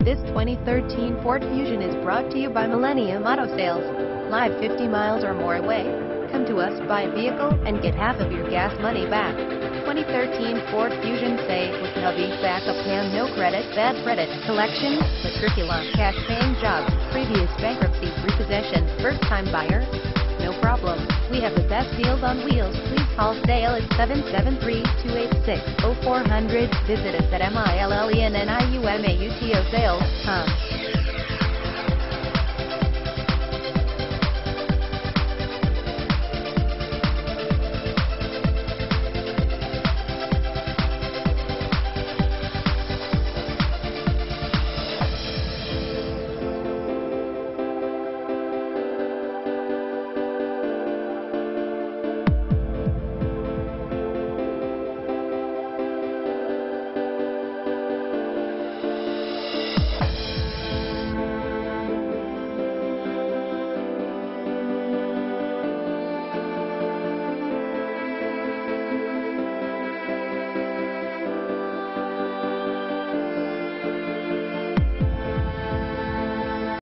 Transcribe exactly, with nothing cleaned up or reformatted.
This twenty thirteen Ford Fusion is brought to you by Millennium Auto Sales. Live fifty miles or more away? Come to us, buy a vehicle, and get half of your gas money back. twenty thirteen Ford Fusion Say with Hubby, backup plan, no credit, bad credit, collection, matriculum, cash paying job, previous bankruptcy, repossession, first time buyer? No problem. We have the best deals on wheels. Please call sale at seven seven three, two eight six, oh four hundred. Visit us at millennium auto sales dot com.